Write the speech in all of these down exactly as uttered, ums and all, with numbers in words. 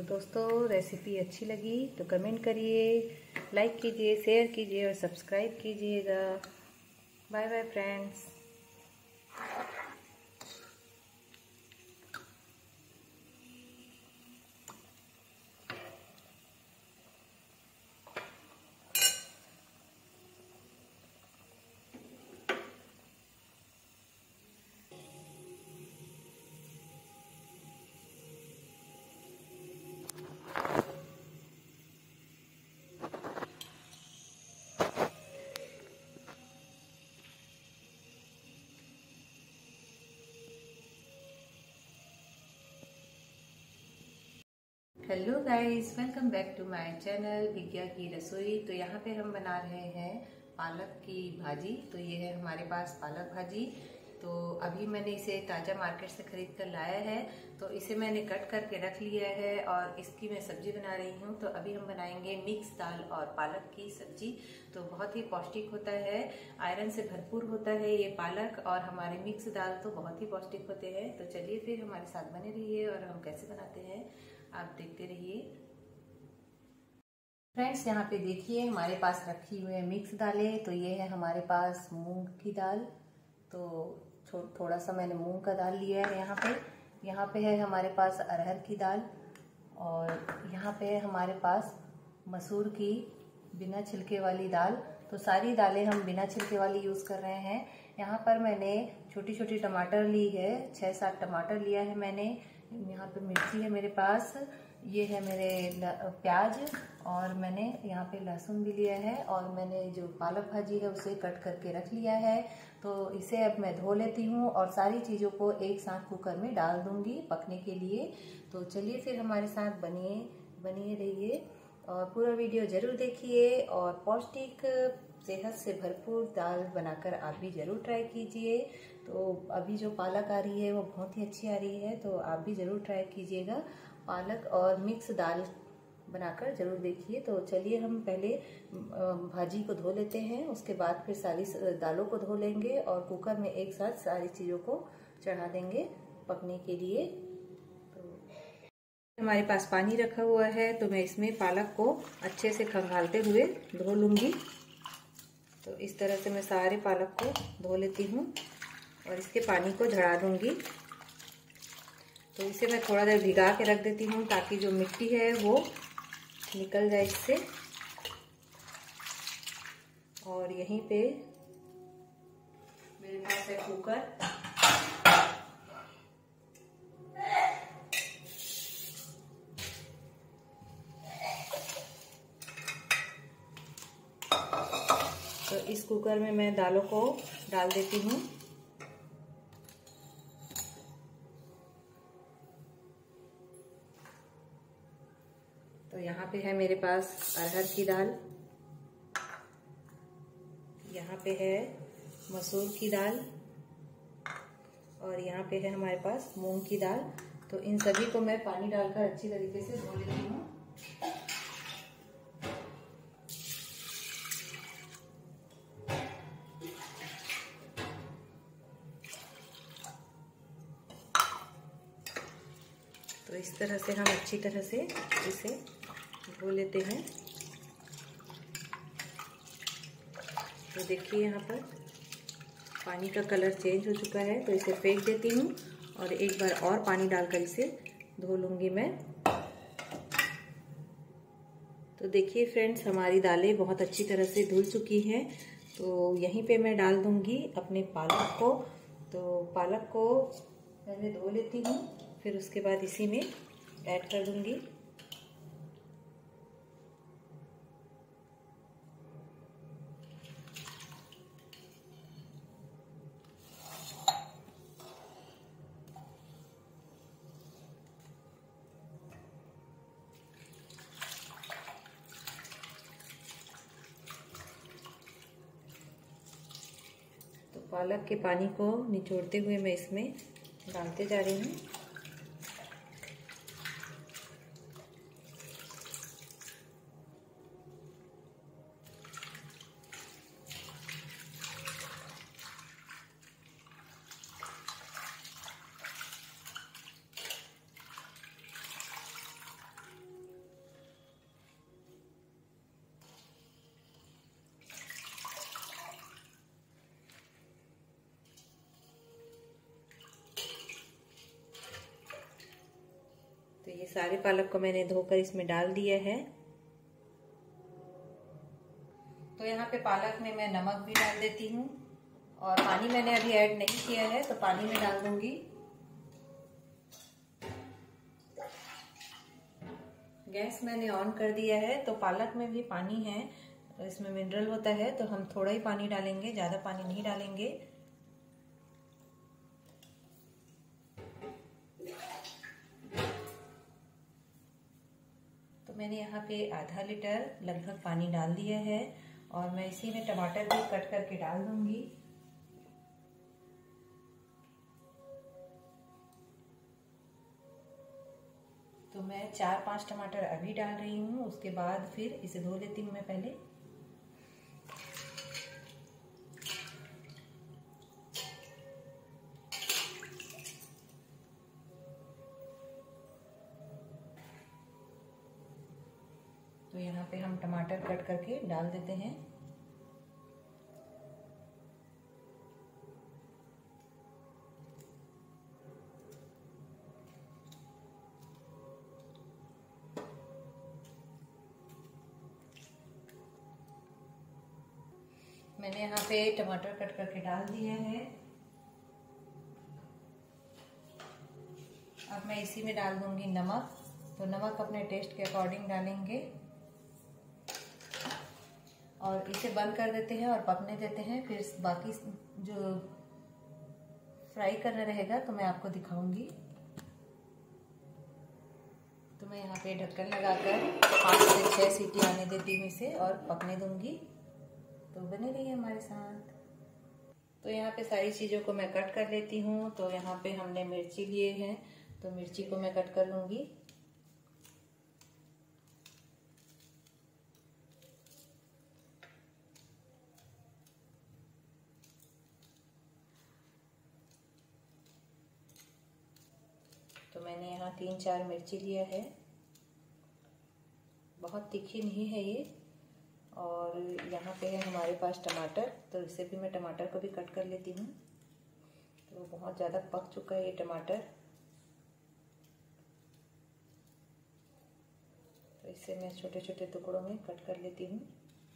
दोस्तों रेसिपी अच्छी लगी तो कमेंट करिए, लाइक कीजिए, शेयर कीजिए और सब्सक्राइब कीजिएगा। Bye bye friends. Hello guys, welcome back to my channel Vigya की रसोई। तो यहाँ पे हम बना रहे हैं पालक की भाजी। तो ये है हमारे पास पालक भाजी। तो अभी मैंने इसे ताज़ा मार्केट से खरीद कर लाया है। तो इसे मैंने कट करके रख लिया है और इसकी मैं सब्जी बना रही हूँ। तो अभी हम बनाएंगे मिक्स दाल और पालक की सब्जी। तो बहुत ही पौष्टिक होता है, आयरन से भरपूर होता है ये पालक, और हमारे मिक्स दाल तो बहुत ही पौष्टिक होते हैं। तो चलिए फिर हमारे साथ बने रहिए और हम कैसे बनाते हैं आप देखते रहिए। फ्रेंड्स यहाँ पे देखिए हमारे पास रखी हुई है मिक्स दालें। तो ये है हमारे पास मूंग की दाल। तो थोड़ा सा मैंने मूंग का दाल लिया है यहाँ पे। यहाँ पे है हमारे पास अरहर की दाल, और यहाँ पे है हमारे पास मसूर की बिना छिलके वाली दाल। तो सारी दालें हम बिना छिलके वाली यूज़ कर रहे हैं। यहाँ पर मैंने छोटी छोटी टमाटर ली है, छः सात टमाटर लिया है मैंने। यहाँ पे मिर्ची है मेरे पास, ये है मेरे प्याज, और मैंने यहाँ पे लहसुन भी लिया है, और मैंने जो पालक भाजी है उसे कट करके रख लिया है। तो इसे अब मैं धो लेती हूँ और सारी चीज़ों को एक साथ कुकर में डाल दूँगी पकने के लिए। तो चलिए फिर हमारे साथ बनिए बनिए रहिए और पूरा वीडियो ज़रूर देखिए। और पौष्टिक सेहत से भरपूर दाल बनाकर आप भी ज़रूर ट्राई कीजिए। तो अभी जो पालक आ रही है वो बहुत ही अच्छी आ रही है, तो आप भी ज़रूर ट्राई कीजिएगा। पालक और मिक्स दाल बनाकर ज़रूर देखिए। तो चलिए हम पहले भाजी को धो लेते हैं, उसके बाद फिर सारी दालों को धो लेंगे और कुकर में एक साथ सारी चीज़ों को चढ़ा देंगे पकने के लिए। तो हमारे पास पानी रखा हुआ है, तो मैं इसमें पालक को अच्छे से खंगालते हुए धो लूँगी। तो इस तरह से मैं सारे पालक को धो लेती हूँ और इसके पानी को झड़ा दूँगी। तो इसे मैं थोड़ा देर भिगा के रख देती हूँ ताकि जो मिट्टी है वो निकल जाए इससे। और यहीं पे मेरे पास है कुकर। तो इस कुकर में मैं दालों को डाल देती हूँ। तो यहाँ पे है मेरे पास अरहर की दाल, यहाँ पे है मसूर की दाल, और यहाँ पे है हमारे पास मूंग की दाल। तो इन सभी को मैं पानी डालकर अच्छी तरीके से धो लेती हूँ। तो इस तरह से हम अच्छी तरह से इसे धो लेते हैं। तो देखिए यहाँ पर पानी का कलर चेंज हो चुका है, तो इसे फेंक देती हूँ और एक बार और पानी डालकर इसे धो लूँगी मैं। तो देखिए फ्रेंड्स हमारी दालें बहुत अच्छी तरह से धुल चुकी हैं। तो यहीं पे मैं डाल दूँगी अपने पालक को। तो पालक को पहले धो लेती हूँ, फिर उसके बाद इसी में ऐड कर दूँगी। तो पालक के पानी को निचोड़ते हुए मैं इसमें डालते जा रही हूँ। सारे पालक को मैंने धोकर इसमें डाल दिया है। तो यहाँ पे पालक में मैं नमक भी डाल देती हूँ और पानी मैंने अभी ऐड नहीं किया है तो पानी में डाल दूंगी। गैस मैंने ऑन कर दिया है। तो पालक में भी पानी है, तो इसमें मिनरल होता है, तो हम थोड़ा ही पानी डालेंगे, ज़्यादा पानी नहीं डालेंगे। तो मैंने यहाँ पे आधा लीटर लगभग पानी डाल दिया है और मैं इसी में टमाटर भी कट करके डाल दूंगी। तो मैं चार पांच टमाटर अभी डाल रही हूँ, उसके बाद फिर इसे धो लेती हूँ मैं पहले। तो यहाँ पे हम टमाटर कट करके डाल देते हैं। मैंने यहाँ पे टमाटर कट करके डाल दिए हैं। अब मैं इसी में डाल दूंगी नमक। तो नमक अपने टेस्ट के अकॉर्डिंग डालेंगे और इसे बंद कर देते हैं और पकने देते हैं। फिर बाकी जो फ्राई करना रहेगा तो मैं आपको दिखाऊंगी। तो मैं यहाँ पे ढक्कन लगाकर पाँच से छः सीटी आने देती हूँ इसे और पकने दूंगी। तो बने रहिए हमारे साथ। तो यहाँ पे सारी चीज़ों को मैं कट कर लेती हूँ। तो यहाँ पे हमने मिर्ची लिए हैं, तो मिर्ची को मैं कट कर लूँगी। तो मैंने यहाँ तीन चार मिर्ची लिया है, बहुत तीखी नहीं है ये। और यहाँ पे है हमारे पास टमाटर, तो इसे भी मैं टमाटर को भी कट कर लेती हूँ। तो बहुत ज़्यादा पक चुका है ये टमाटर, तो इसे मैं छोटे छोटे टुकड़ों में कट कर लेती हूँ।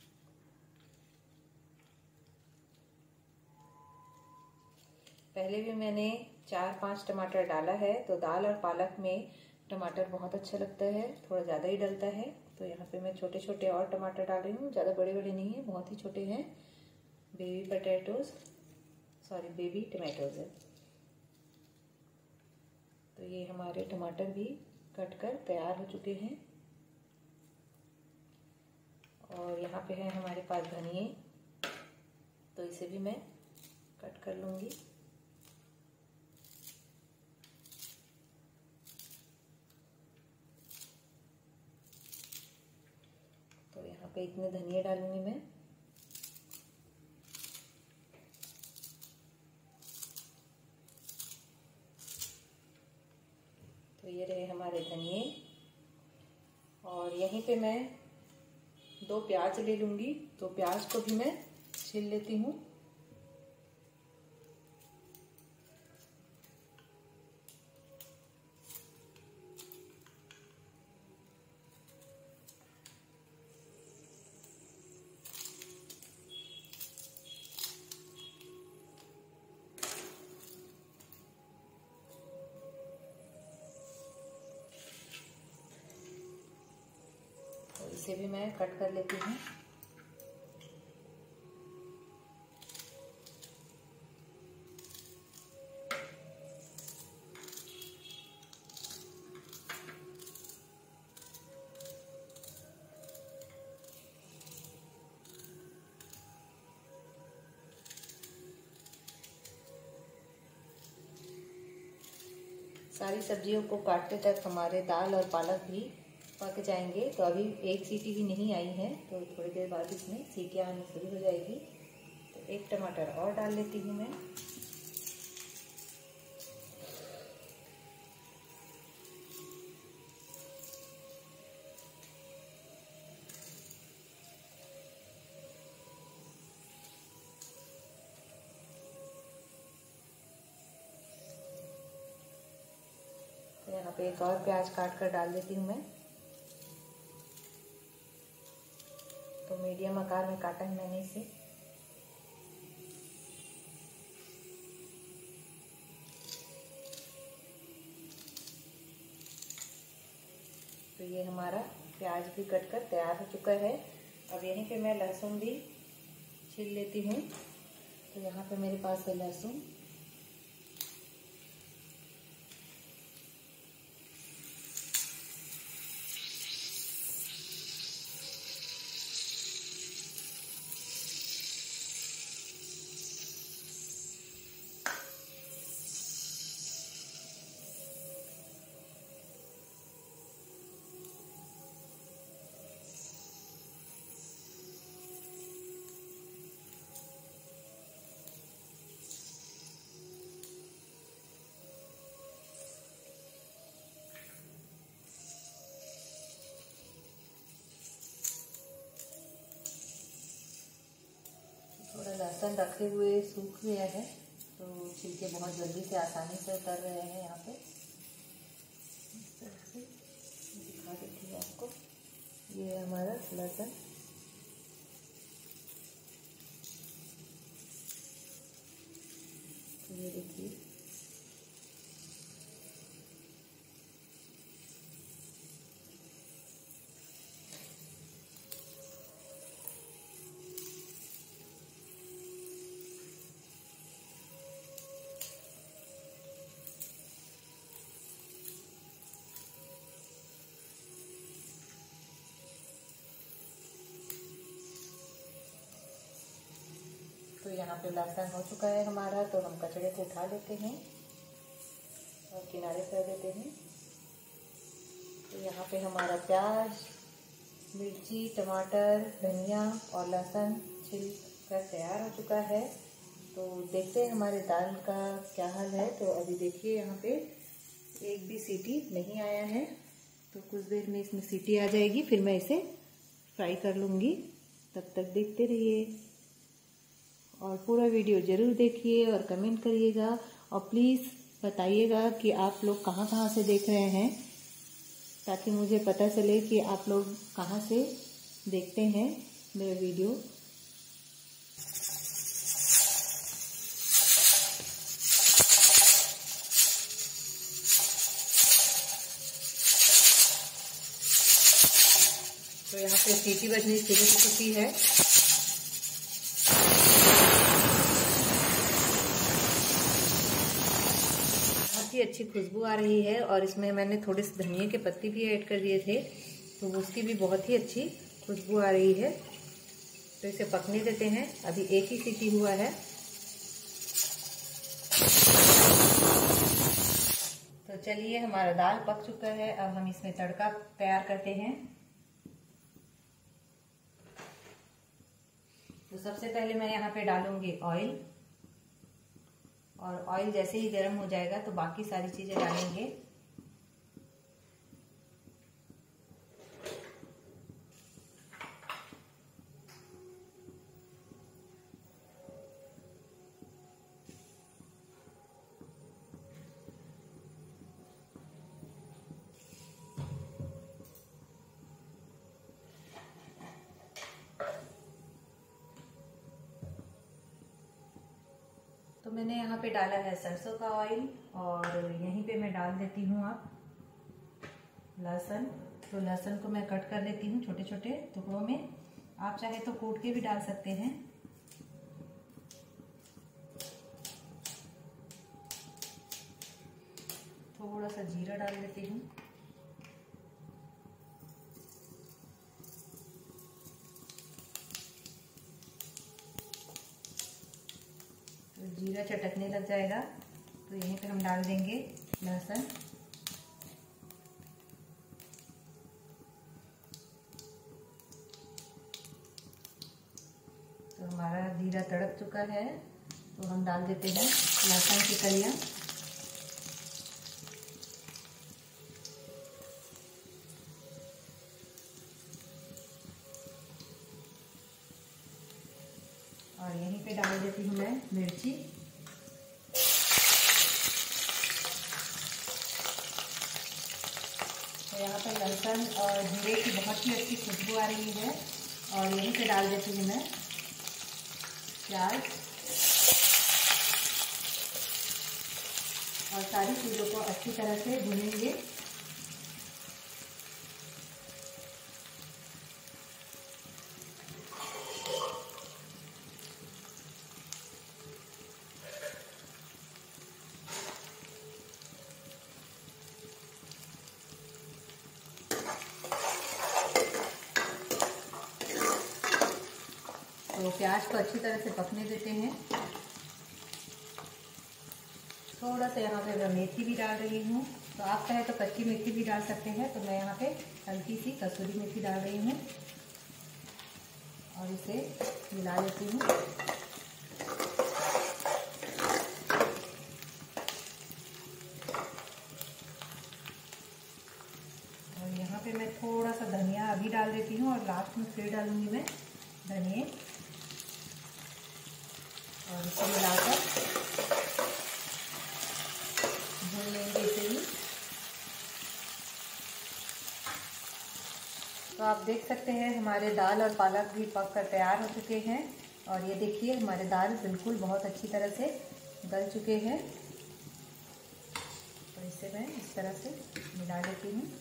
पहले भी मैंने चार पांच टमाटर डाला है। तो दाल और पालक में टमाटर बहुत अच्छा लगता है, थोड़ा ज़्यादा ही डलता है। तो यहाँ पे मैं छोटे छोटे और टमाटर डाल रही हूँ, ज़्यादा बड़े बड़े नहीं है, बहुत ही छोटे हैं। Baby potatoes, sorry baby tomatoes है। तो ये हमारे टमाटर भी कट कर तैयार हो चुके हैं। और यहाँ पे है हमारे पास धनिए, तो इसे भी मैं कट कर लूँगी। तो यहाँ पे इतने धनिया डालूंगी मैं। तो ये रहे हमारे धनिए। और यहीं पे मैं दो प्याज ले लूंगी, तो प्याज को भी मैं छील लेती हूँ। इसे भी मैं कट कर लेती हूँ। सारी सब्जियों को काटते तक हमारे दाल और पालक भी पक जाएंगे। तो अभी एक सीटी भी नहीं आई है, तो थोड़ी देर बाद इसमें सीटियाँ आनी शुरू हो जाएगी। तो एक टमाटर और डाल लेती हूँ मैं। यहाँ पे एक और प्याज काट कर डाल देती हूँ मैं। तो मीडियम आकार में काटा है मैंने इसे। तो ये हमारा प्याज भी कटकर तैयार हो चुका है। अब यहीं पे मैं लहसुन भी छील लेती हूँ। तो यहाँ पे मेरे पास है लहसुन। थोड़ा लहसुन रखे हुए सूख गया है, तो छिलके बहुत जल्दी से आसानी से उतर रहे हैं यहाँ पे। इस तरह से दिखा देती हूँ आपको। ये है हमारा लहसुन। ये देखिए, तो यहाँ पे लहसुन हो चुका है हमारा। तो हम कचड़े को उठा लेते हैं और किनारे कर देते हैं। तो यहाँ पे हमारा प्याज, मिर्ची, टमाटर, धनिया और लहसुन छिल कर तैयार हो चुका है। तो देखते हैं हमारे दाल का क्या हाल है। तो अभी देखिए, यहाँ पे एक भी सीटी नहीं आया है। तो कुछ देर में इसमें सीटी आ जाएगी, फिर मैं इसे फ्राई कर लूँगी। तब तक देखते रहिए और पूरा वीडियो ज़रूर देखिए और कमेंट करिएगा। और प्लीज़ बताइएगा कि आप लोग कहाँ कहाँ से देख रहे हैं, ताकि मुझे पता चले कि आप लोग कहाँ से देखते हैं मेरे वीडियो। तो यहाँ पे सीटी बजनी शुरू हो चुकी है। बहुत ही अच्छी खुशबू आ रही है और इसमें मैंने थोड़े से धनिया के पत्ते भी ऐड कर दिए थे, तो उसकी भी बहुत ही अच्छी खुशबू आ रही है। तो इसे पकने देते हैं। अभी एक ही सीटी हुआ है। तो चलिए, हमारा दाल पक चुका है। अब हम इसमें तड़का तैयार करते हैं। तो सबसे पहले मैं यहाँ पे डालूंगी ऑयल, और ऑयल जैसे ही गर्म हो जाएगा तो बाकी सारी चीजें डालेंगे। तो मैंने यहाँ पे डाला है सरसों का ऑयल, और यहीं पे मैं डाल देती हूँ आप लहसुन। तो लहसुन को मैं कट कर लेती हूँ छोटे छोटे टुकड़ों में। आप चाहे तो कूट के भी डाल सकते हैं। थोड़ा सा जीरा डाल देती हूँ। तो जीरा चटकने लग जाएगा तो यहीं पे हम डाल देंगे लहसुन। तो हमारा जीरा तड़क चुका है, तो हम डाल देते हैं लहसुन की कलियां। और यहीं पे डाल देती हूँ मैं मिर्ची। लहसुन और जीरे की बहुत ही अच्छी खुशबू आ रही है। और यहीं पे डाल देती हूँ मैं प्याज और सारी चीज़ों को अच्छी तरह से भूनेंगे। तो प्याज को अच्छी तरह से पकने देते हैं। थोड़ा सा यहाँ पे मैं मेथी भी डाल रही हूँ, तो आप चाहे तो कच्ची मेथी भी डाल सकते हैं, तो मैं यहाँ पे हल्की सी कसूरी मेथी डाल रही हूँ और इसे मिला लेती हूँ। और यहाँ पे मैं थोड़ा सा धनिया अभी डाल देती हूँ और लास्ट में फिर डालूंगी मैं धनिया। और इसे मिलाकर भून लेंगे इसे भी। तो आप देख सकते हैं हमारे दाल और पालक भी पक कर तैयार हो चुके हैं। और ये देखिए हमारे दाल बिल्कुल बहुत अच्छी तरह से गल चुके हैं। तो इसे मैं इस तरह से मिला लेती हूँ।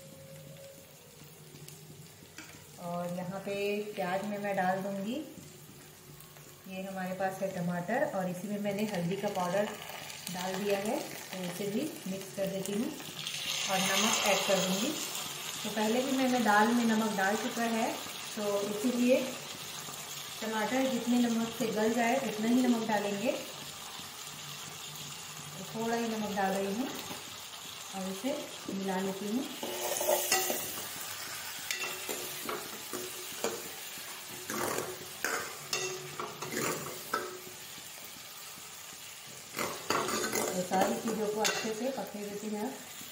और यहाँ पे प्याज में मैं डाल दूँगी, ये हमारे पास है टमाटर, और इसी में मैंने हल्दी का पाउडर डाल दिया है, तो इसे भी मिक्स कर देती हूँ और नमक ऐड कर दूँगी। तो पहले भी मैंने दाल में नमक डाल चुका है, तो इसीलिए टमाटर जितने नमक से गल जाए उतना ही नमक डालेंगे। तो थोड़ा ही नमक डाल रही हूँ और इसे मिला लेती हूँ। तो सारी चीज़ों को अच्छे से पकने देती हैं।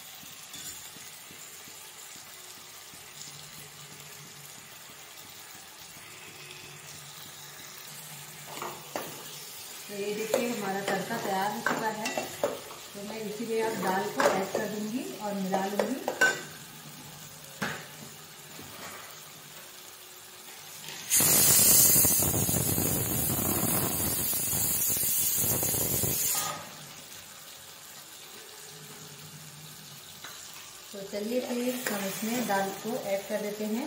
तो ये देखिए हमारा तड़का तैयार हो चुका है, तो मैं इसीलिए अब दाल को ऐड कर दूंगी और मिला लूँगी। तो चलिए फिर हम इसमें दाल को ऐड कर देते हैं।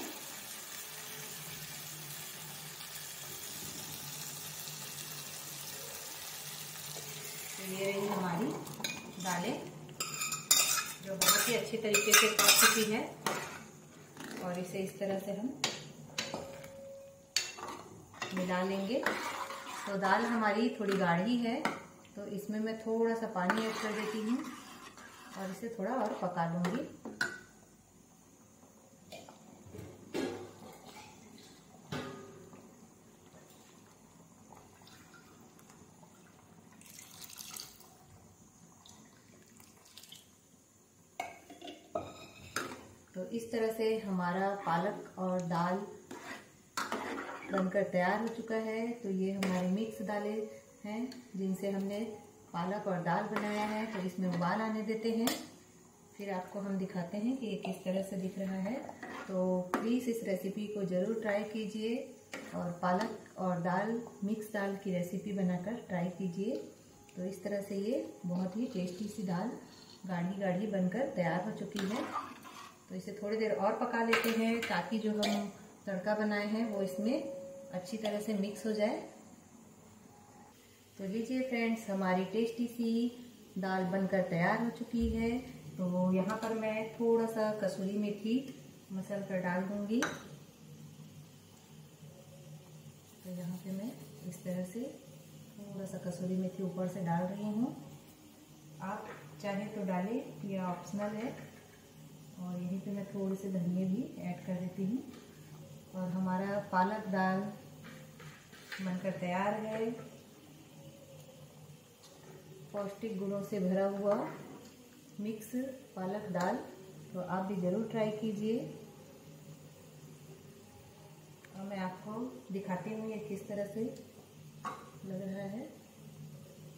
तो ये रही हमारी दालें जो बहुत ही अच्छी तरीके से पक चुकी है। और इसे इस तरह से हम मिला लेंगे। तो दाल हमारी थोड़ी गाढ़ी है, तो इसमें मैं थोड़ा सा पानी ऐड कर देती हूँ और इसे थोड़ा और पका लूँगी। तो इस तरह से हमारा पालक और दाल बनकर तैयार हो चुका है। तो ये हमारी मिक्स दालें हैं जिनसे हमने पालक और दाल बनाया है। तो इसमें उबाल आने देते हैं, फिर आपको हम दिखाते हैं कि ये किस तरह से दिख रहा है। तो प्लीज़ इस रेसिपी को ज़रूर ट्राई कीजिए और पालक और दाल मिक्स दाल की रेसिपी बनाकर ट्राई कीजिए। तो इस तरह से ये बहुत ही टेस्टी सी दाल गाढ़ी गाढ़ी बनकर तैयार हो चुकी है। तो इसे थोड़ी देर और पका लेते हैं ताकि जो हम तड़का बनाए हैं वो इसमें अच्छी तरह से मिक्स हो जाए। तो लीजिए फ्रेंड्स, हमारी टेस्टी सी दाल बनकर तैयार हो चुकी है। तो यहाँ पर मैं थोड़ा सा कसूरी मेथी मसल कर डाल दूँगी। तो यहाँ पे मैं इस तरह से थोड़ा सा कसूरी मेथी ऊपर से डाल रही हूँ। आप चाहे तो डालें, यह ऑप्शनल है। और यहीं पे मैं थोड़े से धनिया भी ऐड कर देती हूँ। और हमारा पालक दाल बनकर तैयार है, पौष्टिक गुणों से भरा हुआ मिक्स पालक दाल। तो आप भी ज़रूर ट्राई कीजिए। और मैं आपको दिखाती हूँ ये किस तरह से लग रहा है।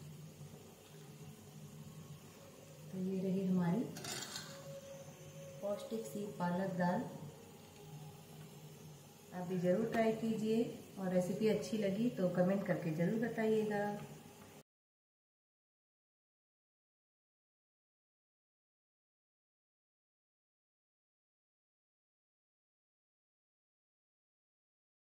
तो ये रही हमारी पौष्टिक सी पालक दाल। आप भी ज़रूर ट्राई कीजिए और रेसिपी अच्छी लगी तो कमेंट करके ज़रूर बताइएगा।